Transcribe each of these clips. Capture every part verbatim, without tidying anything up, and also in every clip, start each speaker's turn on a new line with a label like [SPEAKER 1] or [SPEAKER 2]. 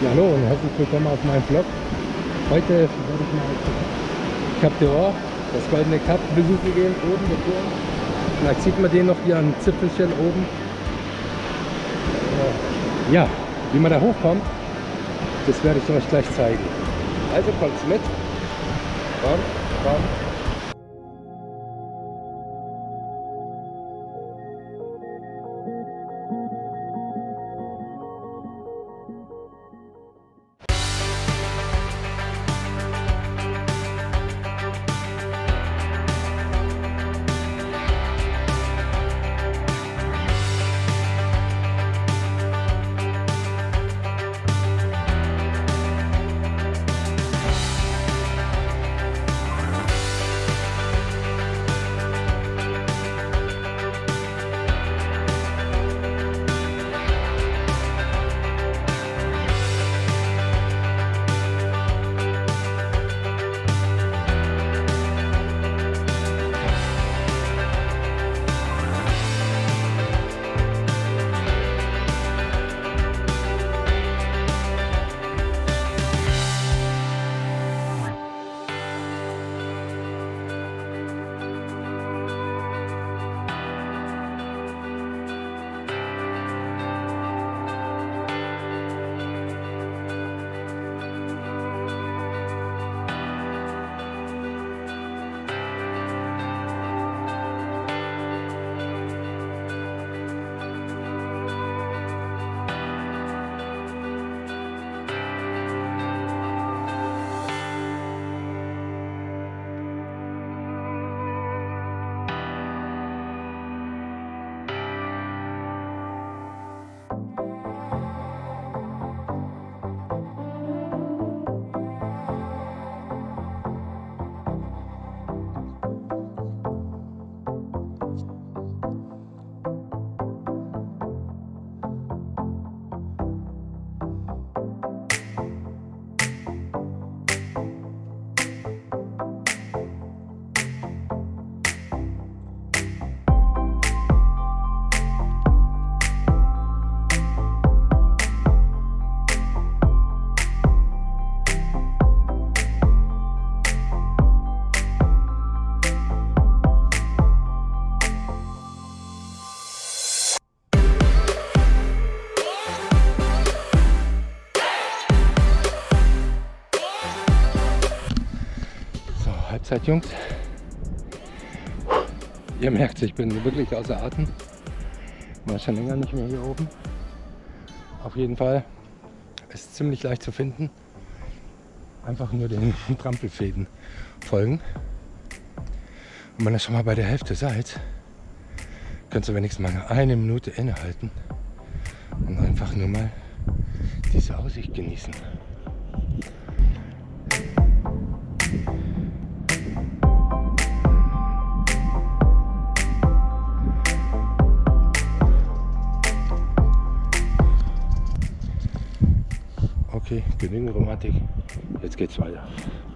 [SPEAKER 1] Ja, hallo und herzlich willkommen auf meinem Vlog. Heute werde ich mal Cap d'Or, das Goldene Kap, besuchen gehen, oben der Turm. Vielleicht sieht man den noch hier am Zipfelchen oben. Ja, wie man da hochkommt, das werde ich euch gleich zeigen. Also kommt mit. Komm, komm. Halbzeit, Jungs. Ihr merkt, ich bin wirklich außer Atem. War schon länger nicht mehr hier oben. Auf jeden Fall ist es ziemlich leicht zu finden. Einfach nur den Trampelfäden folgen. Und wenn ihr schon mal bei der Hälfte seid, könnt ihr wenigstens mal eine Minute innehalten und einfach nur mal diese Aussicht genießen. Okay, genügend Romantik. Jetzt geht's weiter.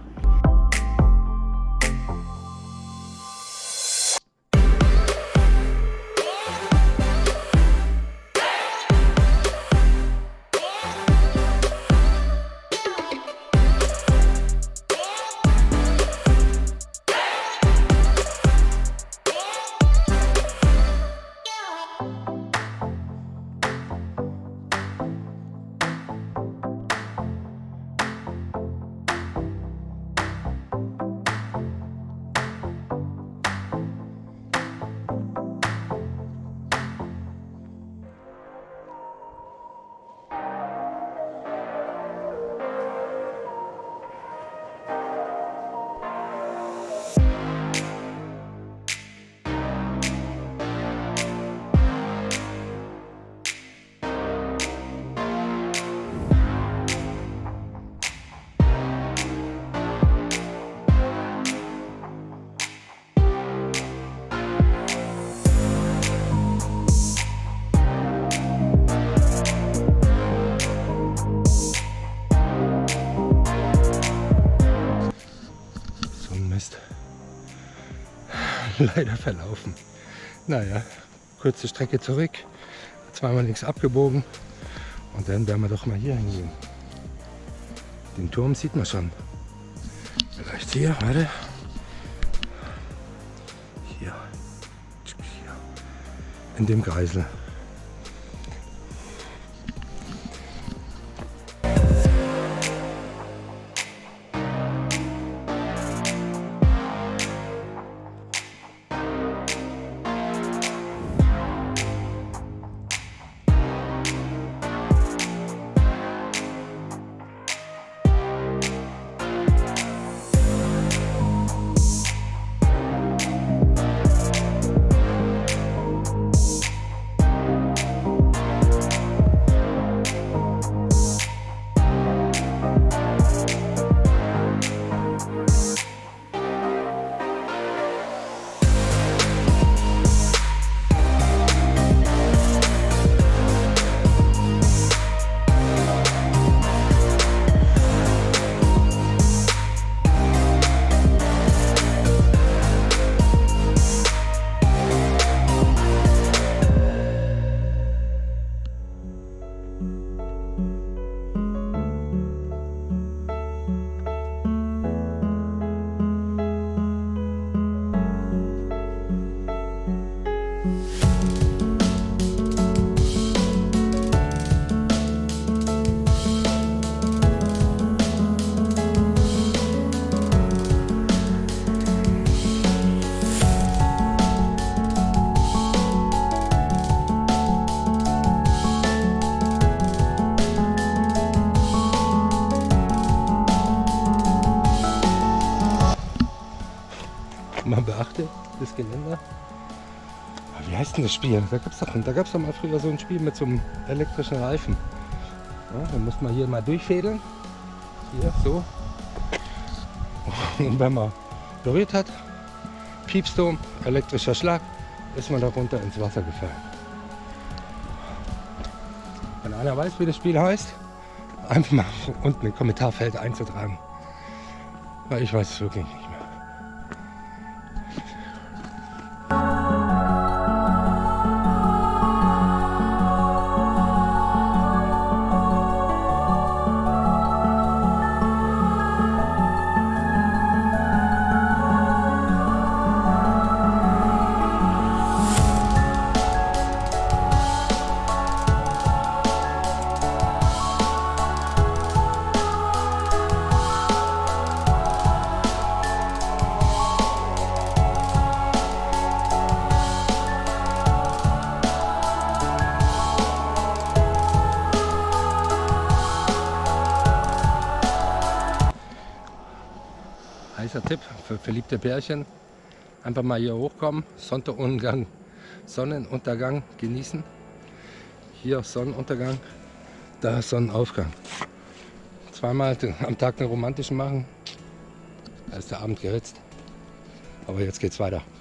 [SPEAKER 1] leider verlaufen. Naja, kurze Strecke zurück, zweimal links abgebogen und dann werden wir doch mal hier hingehen. Den Turm sieht man schon. Vielleicht hier, warte. Hier. Hier. In dem Kreisel. Man beachte das Geländer. Aber wie heißt denn das Spiel? Da gab es doch, da gab's doch mal früher so ein Spiel mit so einem elektrischen Reifen. Ja, dann muss man hier mal durchfädeln. Hier, so. Und wenn man berührt hat, Piepsturm, elektrischer Schlag, ist man da runter ins Wasser gefallen. Wenn einer weiß, wie das Spiel heißt, einfach mal unten im Kommentarfeld einzutragen. Weil ich weiß es wirklich nicht mehr. Heißer Tipp für verliebte Pärchen, einfach mal hier hochkommen, Sonnenuntergang, Sonnenuntergang genießen. Hier Sonnenuntergang, da Sonnenaufgang. Zweimal am Tag den romantischen machen, da ist der Abend geritzt. Aber jetzt geht's weiter.